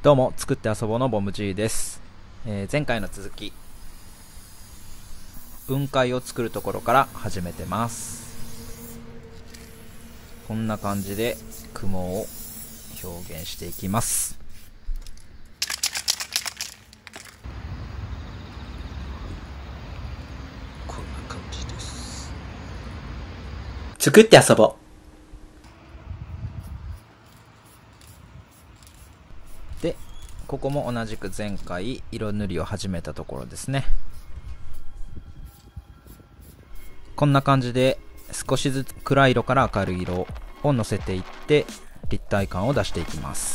どうも、作って遊ぼうのボム G です。前回の続き、雲海を作るところから始めてます。こんな感じで雲を表現していきます。 こんな感じです。 作って遊ぼう。 で、ここも同じく前回色塗りを始めたところですね。こんな感じで少しずつ暗い色から明るい色をのせていって立体感を出していきます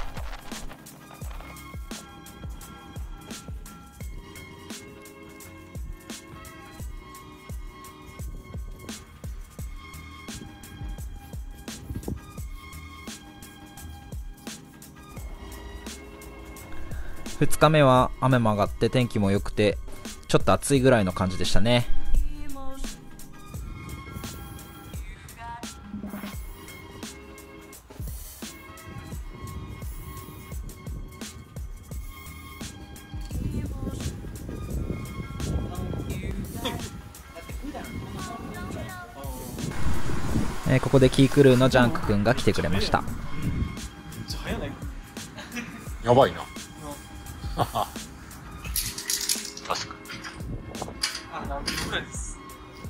。2日目は雨も上がって天気も良くてちょっと暑いぐらいの感じでしたね。ここでキークルーのジャンクくんが来てくれました。 やばいな。確かに。何分くらいです。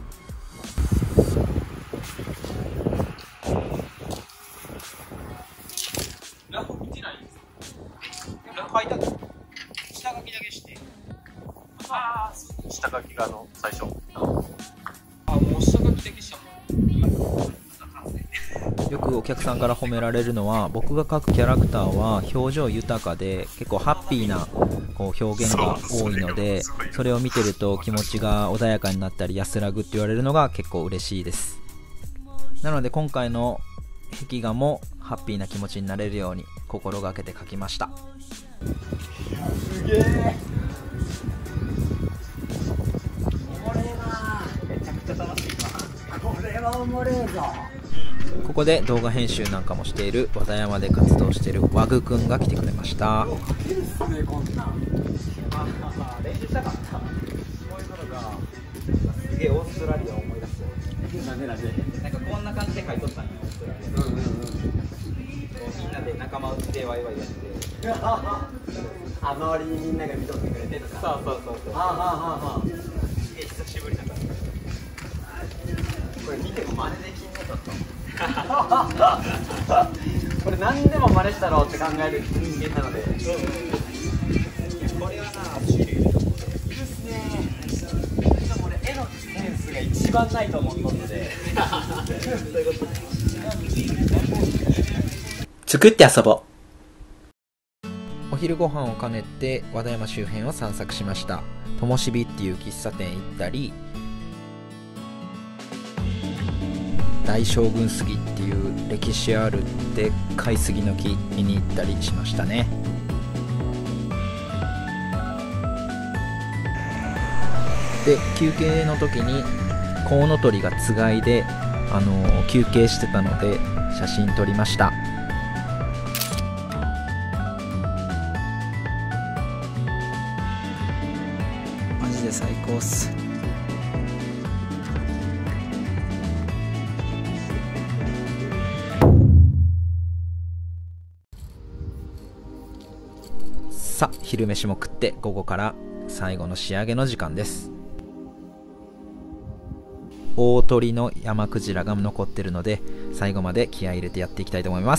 ラフ見てないんですか？ラフ書いたの？下書きだけして。ああ、下書きが最初。もう下書きだけしたもん。 よくお客さんから褒められるのは、僕が描くキャラクターは表情豊かで結構ハッピーなこう表現が多いので、それを見てると気持ちが穏やかになったり安らぐって言われるのが結構嬉しいです。なので今回の壁画もハッピーな気持ちになれるように心がけて描きました。 すげえ。おもれえな。めちゃくちゃ楽しいな。これはおもれえぞ。 ここで動画編集なんかもしている和田山で活動しているワグくんが来てくれました。 練習したかった。こういうのがすげえオーストラリアを思い出すよ。なんでなんかこんな感じで書いとったんよ、オーストラリア。みんなで仲間内でワイワイやって周りにみんなが見とってくれてとか。そうすげえ久しぶりだから。これ見ても真似できんねとこれ何でも真似したろうって考える人間なので、これはな、いいですね。でも俺絵のセンスが一番ないと思うのでそういうこと作って遊ぼう。 お昼ご飯を兼ねて和田山周辺を散策しました。ともしびっていう喫茶店行ったり、大将軍杉っていう歴史あるでっかい杉の木見に行ったりしましたね。で、休憩の時にコウノトリがつがいで休憩してたので写真撮りました。マジで最高っす。さあ、昼飯も食って午後から最後の仕上げの時間です。大鳥の山クジラが残ってるので最後まで気合い入れてやっていきたいと思います。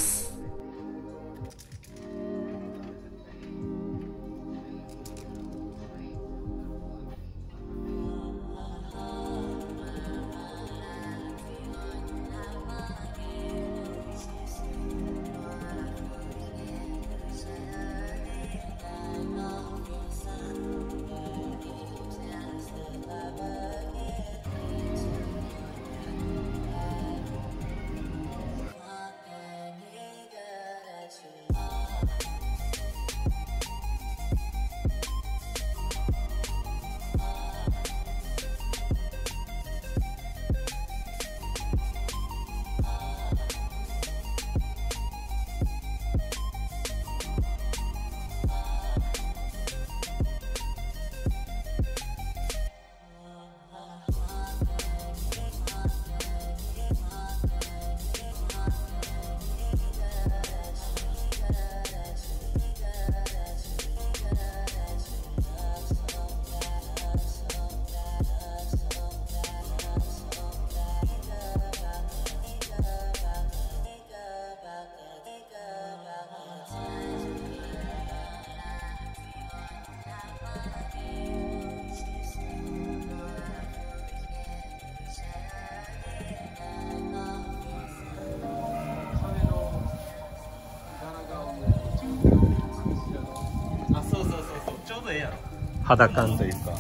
どええやろ。 肌感というか。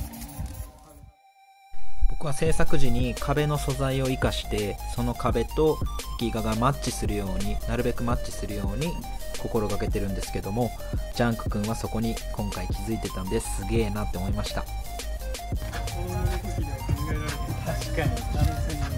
僕は制作時に壁の素材を生かしてその壁と壁画がマッチするように、なるべくマッチするように心がけてるんですけども、ジャンク君はそこに今回気づいてたんですげえなって思いました。 確かに完全に。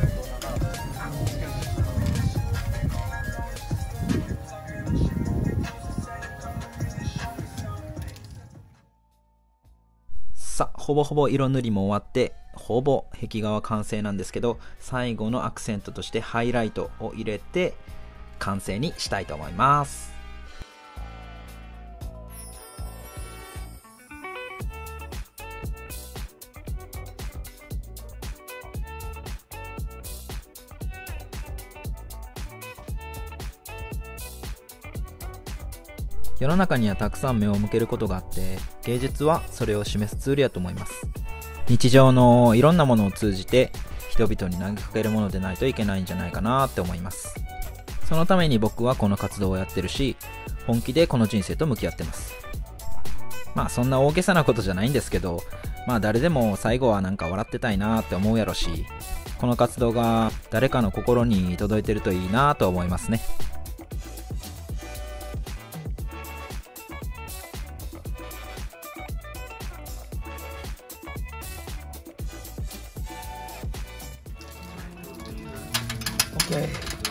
さあ、ほぼほぼ色塗りも終わってほぼ壁画は完成なんですけど、最後のアクセントとしてハイライトを入れて完成にしたいと思います。世の中にはたくさん目を向けることがあって、芸術はそれを示すツールやと思います。日常のいろんなものを通じて人々に投げかけるものでないといけないんじゃないかなって思います。そのために僕はこの活動をやってるし、本気でこの人生と向き合ってます。まあそんな大げさなことじゃないんですけど、まあ誰でも最後はなんか笑ってたいなって思うやろし、この活動が誰かの心に届いてるといいなと思いますね。OK。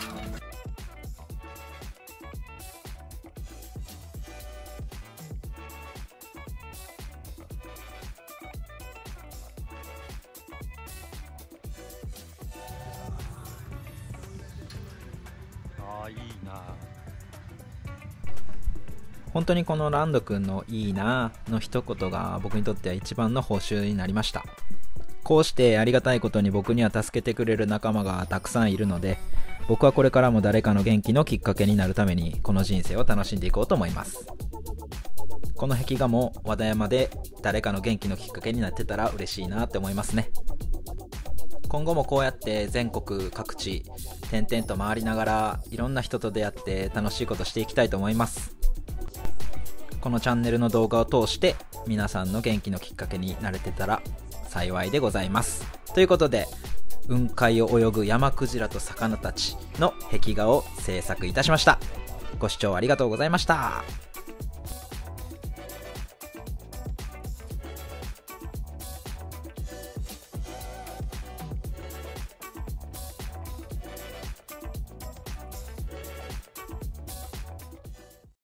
ああ、いいな。 本当にこのランド君のいいなの一言が僕にとっては一番の報酬になりました。こうしてありがたいことに僕には助けてくれる仲間がたくさんいるので、僕はこれからも誰かの元気のきっかけになるためにこの人生を楽しんでいこうと思います。この壁画も和田山で誰かの元気のきっかけになってたら嬉しいなって思いますね。今後もこうやって全国各地転々と回りながらいろんな人と出会って楽しいことしていきたいと思います。このチャンネルの動画を通して皆さんの元気のきっかけになれてたら幸いでございます。ということで、雲海を泳ぐ山クジラと魚たちの壁画を制作いたしました。ご視聴ありがとうございました。